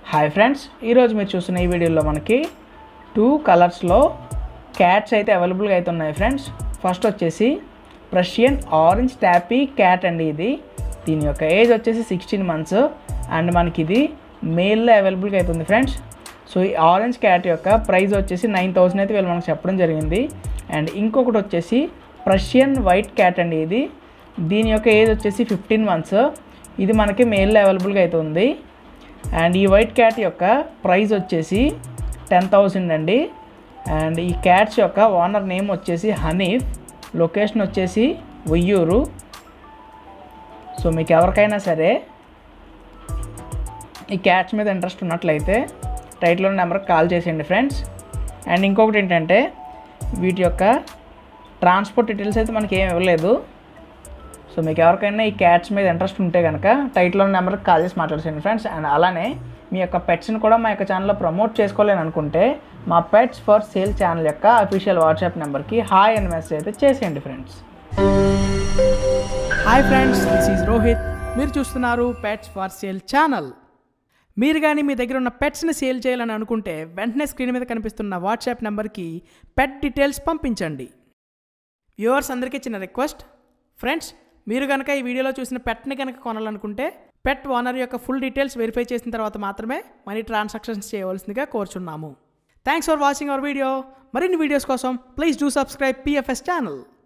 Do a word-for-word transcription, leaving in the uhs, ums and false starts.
Hi friends, ఈరోజు మీరు చూస్తున్న ఈ వీడియోలో మనకి టూ కలర్స్లో క్యాట్స్ అయితే అవైలబుల్గా అయితే ఉన్నాయి ఫ్రెండ్స్. ఫస్ట్ వచ్చేసి ప్రషియన్ ఆరెంజ్ టాపీ క్యాట్ అండి. ఇది దీని యొక్క ఏజ్ వచ్చేసి సిక్స్టీన్ మంత్స్ అండ్ మనకి ఇది మేల్లో అవైలబుల్గా అయితే ఉంది ఫ్రెండ్స్. సో ఈ ఆరెంజ్ క్యాట్ యొక్క ప్రైస్ వచ్చేసి నైన్ థౌసండ్ అయితే వీళ్ళు మనకు చెప్పడం జరిగింది. అండ్ ఇంకొకటి వచ్చేసి ప్రషియన్ వైట్ క్యాట్ అండి. ఇది దీని యొక్క ఏజ్ వచ్చేసి ఫిఫ్టీన్ మంత్స్. ఇది మనకి మేల్లో అవైలబుల్గా అయితే ఉంది. అండ్ ఈ వైట్ క్యాట్ యొక్క ప్రైస్ వచ్చేసి టెన్ థౌసండ్ అండి. అండ్ ఈ క్యాట్స్ యొక్క ఓనర్ నేమ్ వచ్చేసి హనీఫ్, లొకేషన్ వచ్చేసి ఉయ్యూరు. సో మీకు ఎవరికైనా సరే ఈ క్యాట్స్ మీద ఇంట్రెస్ట్ ఉన్నట్లయితే టైటిల్లో నెంబర్కి కాల్ చేసేయండి ఫ్రెండ్స్. అండ్ ఇంకొకటి ఏంటంటే వీటి యొక్క ట్రాన్స్పోర్ట్ డీటెయిల్స్ అయితే మనకి ఏమి ఇవ్వలేదు. సో మీకు ఎవరికైనా ఈ క్యాట్స్ మీద ఇంట్రెస్ట్ ఉంటే కనుక టైటిల్లో నెంబర్కి కాల్ చేసి మాట్లాడేయండి ఫ్రెండ్స్. అండ్ అలానే మీ యొక్క పెట్స్ని కూడా మా యొక్క ఛానల్లో ప్రమోట్ చేసుకోవాలని అనుకుంటే మా పెట్స్ ఫర్ సేల్ ఛానల్ యొక్క అఫీషియల్ వాట్సాప్ నెంబర్కి హాయ్ అని మెసేజ్ అయితే చేసేయండి friends. Hi friends, this is Rohit. మీరు చూస్తున్నారు పెట్స్ ఫర్ సేల్ ఛానల్. మీరు కానీ మీ దగ్గర ఉన్న పెట్స్ని సేల్ చేయాలని అనుకుంటే వెంటనే స్క్రీన్ మీద కనిపిస్తున్న వాట్సాప్ నెంబర్కి పెట్ డీటెయిల్స్ పంపించండి. వ్యూవర్స్ అందరికీ చిన్న రిక్వెస్ట్ ఫ్రెండ్స్, మీరు కనుక ఈ వీడియోలో చూసిన పెట్ని కనుక కొనాలనుకుంటే పెట్ ఓనర్ యొక్క ఫుల్ డీటెయిల్స్ వెరిఫై చేసిన తర్వాత మాత్రమే మనీ ట్రాన్సాక్షన్స్ చేయవలసిందిగా కోరుచున్నాము. Thanks for watching our video. మరిన్ని వీడియోస్ కోసం please do subscribe PFS channel.